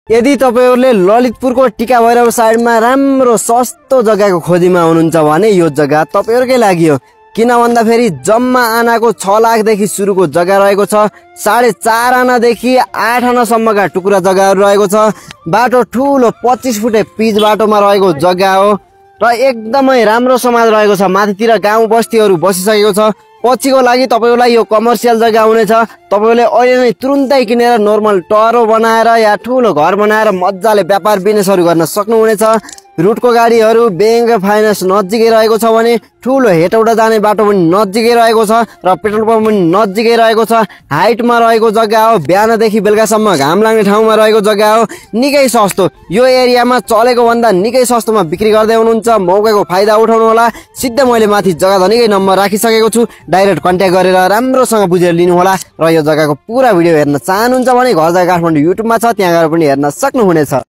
यदि तपाईहरुले ललितपुरको टिका भैरव साइडमा राम्रो सस्तो जग्गाको खोजीमा हुनुहुन्छ भने यो जग्गा तपाईहरुकै लागि हो। किन भन्दा फेरि जम्मा आनाको 6 लाखदेखि सुरुको जग्गा रहेको छ। 4.5 आनादेखि 8 आनासम्मका टुक्रा जग्गाहरु रहेको छ। बाटो ठूलो 25 फुटे पिच बाटोमा रहेको जग्गा हो र एकदमै राम्रो समाज रहेको छ। माथितिर गाउँ बस्तीहरु बसिसकेको छ। पछिको लागि तपाईलाई यो कमर्सियल जग्गा हुनेछ। तपाईले अहिले नै तुरुन्तै किनेर नर्मल टरो बनाएर या ठूलो घर बनाएर मज्जाले व्यापार बिजनेसहरु गर्न सक्नुहुनेछ। रुटको गाडीहरु बैंक फाइनान्स नजिकै रहेको छ भने ठूलो हेटौडा जाने बाटो पनि नजिकै रहेको छ र पेट्रोल पम्प पनि नजिकै रहेको छ। हाइटमा रहेको जग्गा हो। बिहानदेखि बेलुकासम्म घाम लाग्ने ठाउँमा रहेको जग्गा हो। निकै सस्तो। यो एरियामा चलेको भन्दा निकै सस्तोमा बिक्री गर्दै हुनुहुन्छ। मौकाको फाइदा उठाउनु होला। सिधै मैले माथि जग्गा धनीकै नम्बर राखिसकेको छु। डाइरेक्ट कन्ट्याक्ट गरेर राम्रोसँग बुझेर लिनु होला र यो जग्गाको पूरा भिडियो हेर्न चाहनुहुन्छ भने घर जग्गा काठमाडौँ युट्युबमा छ, त्यहाँ गएर पनि हेर्न सक्नुहुनेछ।